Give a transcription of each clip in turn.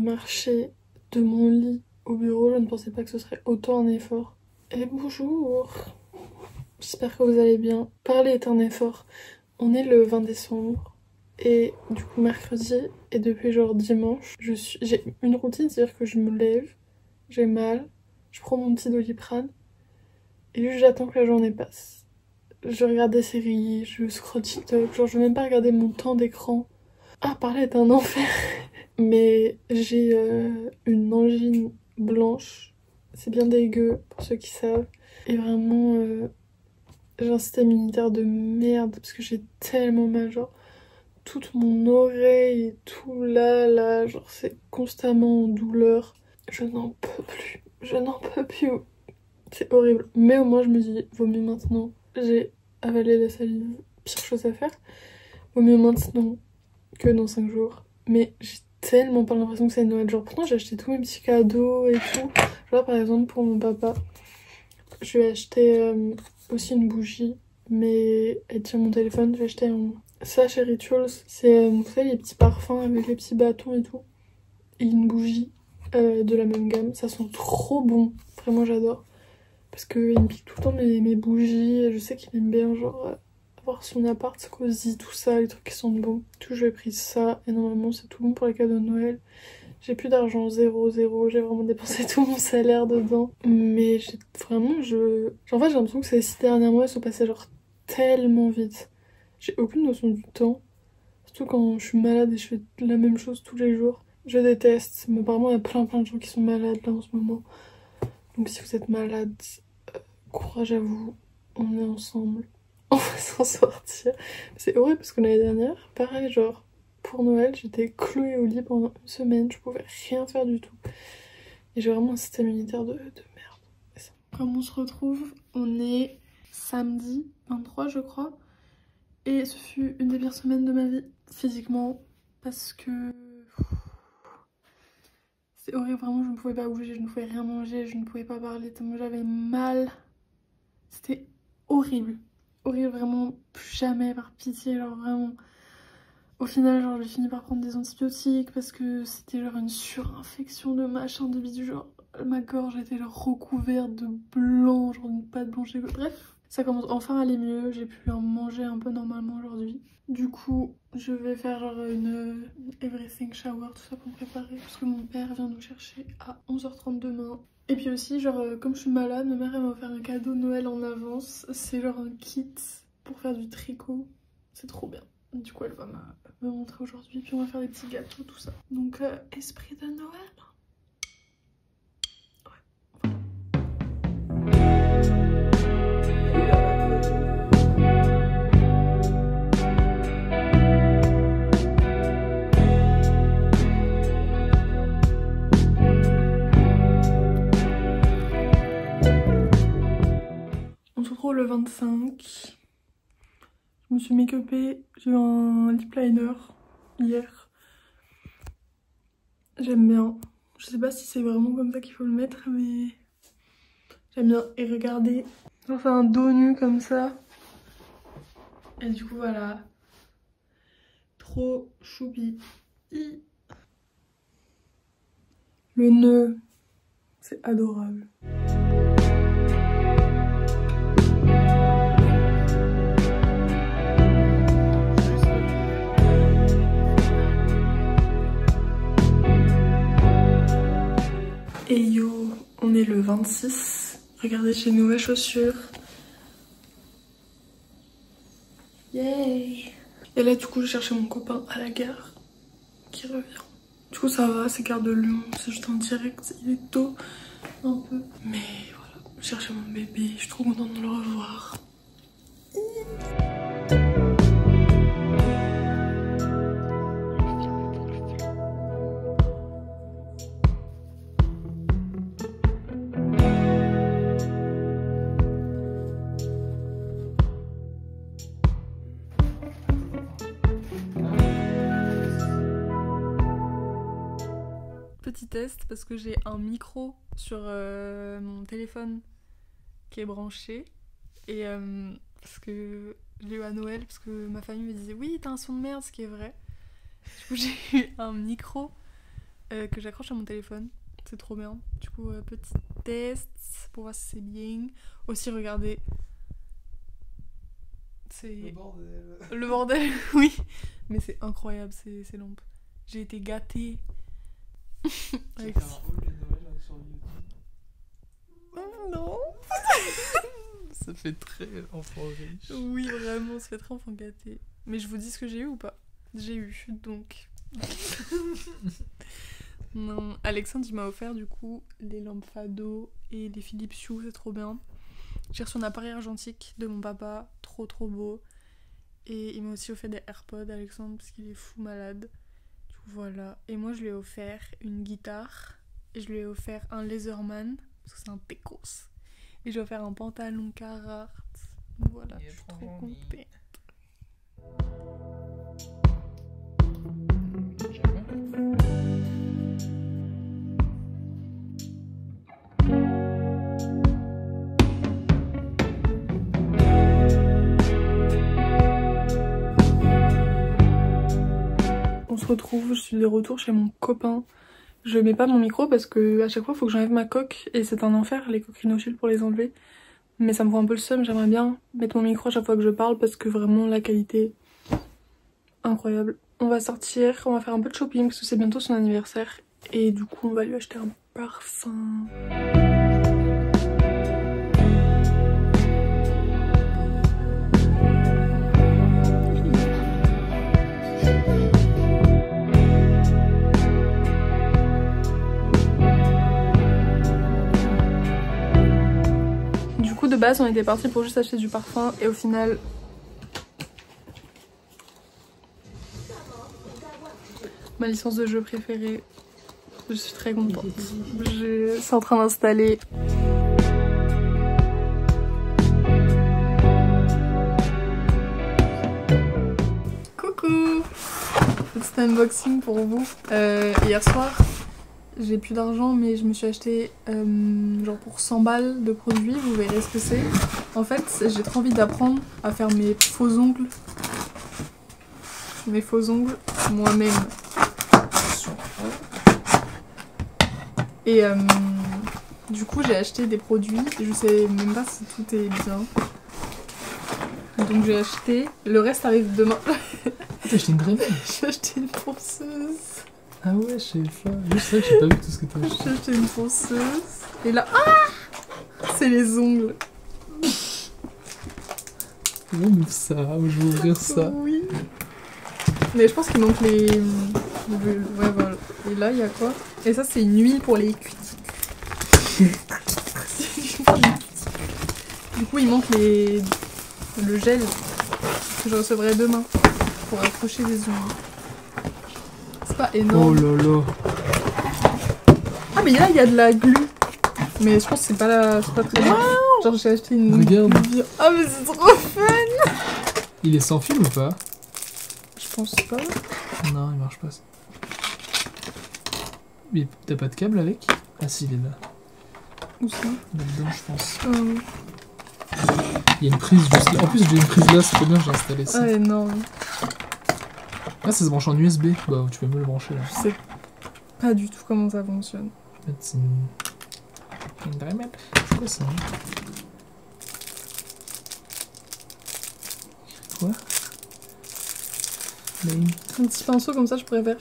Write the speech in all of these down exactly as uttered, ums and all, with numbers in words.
marcher de mon lit au bureau, je ne pensais pas que ce serait autant un effort. Et bonjour, j'espère que vous allez bien. Parler est un effort. On est le vingt décembre et du coup mercredi et depuis genre dimanche, je suis, j'ai une routine, c'est-à-dire que je me lève, j'ai mal, je prends mon petit Doliprane et juste j'attends que la journée passe. Je regarde des séries, je scrolle TikTok, genre je veux même pas regarder mon temps d'écran. Ah, parler est un enfer. Mais j'ai euh, une angine blanche, c'est bien dégueu pour ceux qui savent. Et vraiment, euh, j'ai un système immunitaire de merde parce que j'ai tellement mal, genre toute mon oreille et tout là, là, genre c'est constamment en douleur. Je n'en peux plus, je n'en peux plus. C'est horrible. Mais au moins je me dis, vaut mieux maintenant. J'ai avalé la salive, pire chose à faire. Vaut mieux maintenant que dans cinq jours. Mais j'ai tellement pas l'impression que c'est Noël. Genre pourtant j'ai acheté tous mes petits cadeaux et tout. Genre par exemple pour mon papa, je lui ai acheté euh, aussi une bougie. Mais elle tient mon téléphone, j'ai acheté un Sash Rituals. C'est, euh, vous savez, les petits parfums avec les petits bâtons et tout. Et une bougie euh, de la même gamme. Ça sent trop bon. Vraiment j'adore. Parce qu'il me pique tout le temps mes, mes bougies. Et je sais qu'il aime bien genre... Euh, avoir son appart cosy, tout ça, les trucs qui sentent bon. Tout, je lui ai pris ça et normalement c'est tout bon pour les cadeaux de Noël. J'ai plus d'argent, zéro, zéro, j'ai vraiment dépensé tout mon salaire dedans. Mais j'ai vraiment, je... Genre, en fait j'ai l'impression que ces six derniers mois ils sont passés genre tellement vite. J'ai aucune notion du temps. Surtout quand je suis malade et je fais la même chose tous les jours. Je déteste, mais apparemment il y a plein plein de gens qui sont malades là en ce moment. Donc si vous êtes malade, euh, courage à vous, on est ensemble. On va s'en sortir. C'est horrible parce que l'année dernière, pareil, genre, pour Noël, j'étais clouée au lit pendant une semaine, je pouvais rien faire du tout. Et j'ai vraiment un système immunitaire de, de merde. Comme on se retrouve, on est samedi vingt-trois, je crois. Et ce fut une des pires semaines de ma vie, physiquement, parce que... C'est horrible, vraiment, je ne pouvais pas bouger, je ne pouvais rien manger, je ne pouvais pas parler, tellement j'avais mal. C'était horrible. Horrible, vraiment, plus jamais, par pitié, genre vraiment. Au final, genre j'ai fini par prendre des antibiotiques parce que c'était genre une surinfection de machin, de bidule, genre ma gorge était genre recouverte de blanc, genre une pâte blanche. Bref, ça commence enfin à aller mieux, j'ai pu en manger un peu normalement aujourd'hui. Du coup, je vais faire genre une, une everything shower, tout ça pour me préparer parce que mon père vient nous chercher à onze heures trente demain. Et puis aussi, genre, euh, comme je suis malade, ma mère elle m'a offert un cadeau de Noël en avance. C'est genre un kit pour faire du tricot. C'est trop bien. Du coup, elle va me montrer aujourd'hui. Puis on va faire des petits gâteaux, tout ça. Donc, euh, esprit de Noël. On se retrouve le vingt-cinq. Je me suis make-upée, j'ai eu un lip liner hier. J'aime bien. Je sais pas si c'est vraiment comme ça qu'il faut le mettre, mais j'aime bien. Et regardez, on fait un dos nu comme ça. Et du coup voilà, trop choupi. Le nœud, c'est adorable. Et yo, on est le vingt-six. Regardez, j'ai mes nouvelles chaussures. Yay! Et là, du coup, je cherchais mon copain à la gare qui revient. Du coup, ça va, c'est gare de Lyon, c'est juste en direct, il est tôt un peu. Mais voilà, je cherchais mon bébé, je suis trop contente de le revoir. Petit test parce que j'ai un micro sur euh, mon téléphone qui est branché et euh, parce que je l'ai eu à Noël parce que ma famille me disait oui t'as un son de merde, ce qui est vrai. Du coup j'ai eu un micro euh, que j'accroche à mon téléphone. C'est trop bien. Du coup, euh, petit test pour voir si c'est bien. Aussi, regardez. C'est... Le bordel. Le bordel, oui. Mais c'est incroyable ces, ces lampes. J'ai été gâtée. Avec... un haul de Noël sur YouTube. Oh, non. Ça fait très enfant riche. Oui, vraiment, ça fait très enfant gâté. Mais je vous dis ce que j'ai eu ou pas? J'ai eu, donc... Non, Alexandre il m'a offert du coup les lampes Fado et les Philips Hue, c'est trop bien. J'ai reçu un appareil argentique de mon papa, trop trop beau. Et il m'a aussi offert des AirPods, Alexandre, parce qu'il est fou malade. Du coup, voilà. Et moi je lui ai offert une guitare et je lui ai offert un Leatherman, parce que c'est un Pecos. Et j'ai offert un pantalon Carhartt. Voilà, je suis trop contente. On se retrouve, je suis de retour chez mon copain. Je mets pas mon micro parce que à chaque fois il faut que j'enlève ma coque et c'est un enfer les coques rhinochiles pour les enlever. Mais ça me rend un peu le seum, j'aimerais bien mettre mon micro à chaque fois que je parle parce que vraiment la qualité incroyable. On va sortir, on va faire un peu de shopping parce que c'est bientôt son anniversaire et du coup on va lui acheter un parfum. De base on était parti pour juste acheter du parfum et au final ma licence de jeu préférée, je suis très contente. Je... c'est en train d'installer. Coucou, petit unboxing pour vous. Euh, hier soir j'ai plus d'argent mais je me suis acheté euh, genre pour cent balles de produits, vous verrez ce que c'est. En fait j'ai trop envie d'apprendre à faire mes faux ongles. Mes faux ongles moi-même. Et euh, du coup j'ai acheté des produits, je sais même pas si tout est bien. Donc j'ai acheté, le reste arrive demain. T'as acheté une Dremel? J'ai acheté une ponceuse. Ah ouais, je sais pas. Je sais que j'ai pas vu tout ce que t'as acheté. J'ai acheté une ponceuse. Et là, ah, c'est les ongles. On ouvre ça, je vais ouvrir ça. Oui. Mais je pense qu'il manque les... Ouais, voilà. Et là, il y a quoi? Et ça, c'est une huile pour les cuticules. Du coup, il manque les... le gel que je recevrai demain pour accrocher les ongles. C'est pas énorme. Oh là là. Ah mais là il y a de la glu. Mais je pense que c'est pas la... c'est pas très bien. Genre j'ai acheté une... Regarde. Ah mais c'est trop fun. Il est sans fil ou pas? Je pense pas. Non, il marche pas. Mais t'as pas de câble avec? Ah si, il est là. Où ça? Là-dedans, je pense. Ah oui. Il y a une prise juste là. En plus, j'ai une prise là, c'est trop bien, j'ai installé ça. Ah énorme. Ah, ça se branche en U S B. Bah, tu peux me le brancher là. Je sais pas du tout comment ça fonctionne. C'est une... une Dremel. C'est quoi ça? Quoi? Name. Un petit pinceau comme ça, je pourrais faire.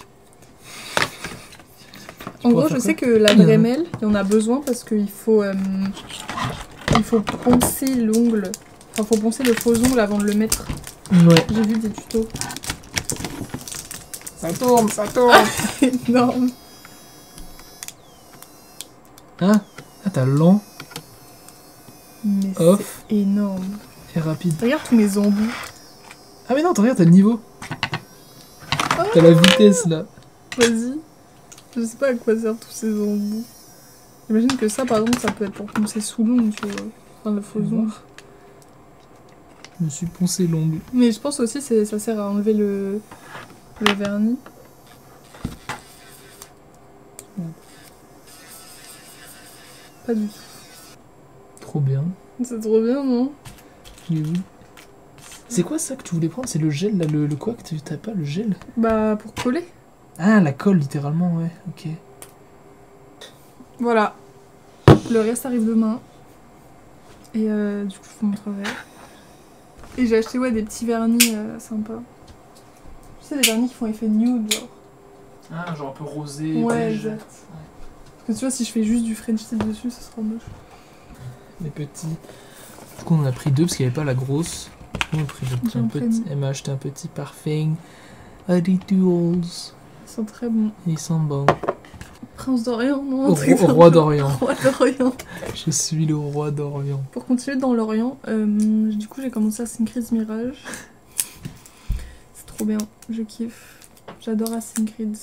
Tu En gros, pourras je faire sais quoi? que la Dremel, il y en a besoin parce qu'il faut, euh, il faut poncer l'ongle. Enfin, faut poncer le faux ongle avant de le mettre. Ouais. J'ai vu des tutos. Ça tourne, ça tourne. Énorme. Ah, ah t'as lent Mais Off. c'est énorme. et rapide. Regarde tous mes embouts. Ah mais non, t'as regarde, t'as le niveau. Ah, T'as la vitesse là. vas-y. Je sais pas à quoi servent tous ces embouts. J'imagine que ça, par exemple, ça peut être pour poncer sous l'ongle, tu vois. Enfin, le faux ongle. Je me suis poncé l'ongle. Mais je pense aussi que ça sert à enlever le, le vernis. Ouais. Pas du tout. Trop bien. C'est trop bien, non? J'ai vu. C'est quoi ça que tu voulais prendre? C'est le gel là, le, le quoi que tu t'as pas le gel? Bah, pour coller. Ah, la colle, littéralement, ouais, ok. Voilà. Le reste arrive demain. Et euh, du coup, je vous montrerai. Et j'ai acheté ouais, des petits vernis euh, sympas. Tu sais, des vernis qui font effet nude, genre. Ah, genre un peu rosé, Ouais, beige. exact. Ouais. Parce que tu vois, si je fais juste du French tip dessus, ça sera moche. Les petits. Du coup, on en a pris deux parce qu'il n'y avait pas la grosse. On a pris le, un petit. Elle m'a acheté un petit parfum. Rituals. Ils sont très bons. Ils sont bons. Prince d'Orient, non? Au ro roi d'Orient. Roi d'Orient. Je suis le roi d'Orient. Pour continuer dans l'Orient, euh, du coup, j'ai commencé Assassin's Creed Mirage. C'est trop bien, je kiffe. J'adore Assassin's Creed.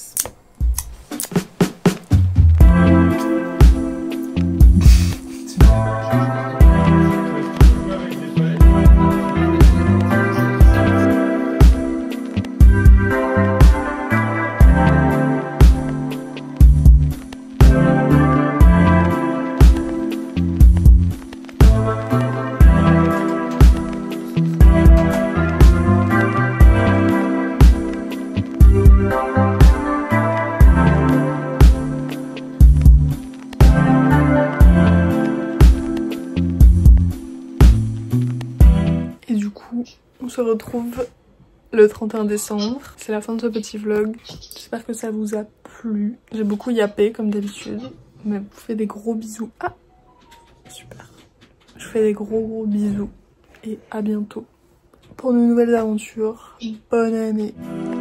Et du coup, on se retrouve le trente et un décembre. C'est la fin de ce petit vlog. J'espère que ça vous a plu. J'ai beaucoup yappé comme d'habitude. Mais je vous fais des gros bisous. Ah, super. Je vous fais des gros gros bisous. Et à bientôt pour de nouvelles aventures. Bonne année.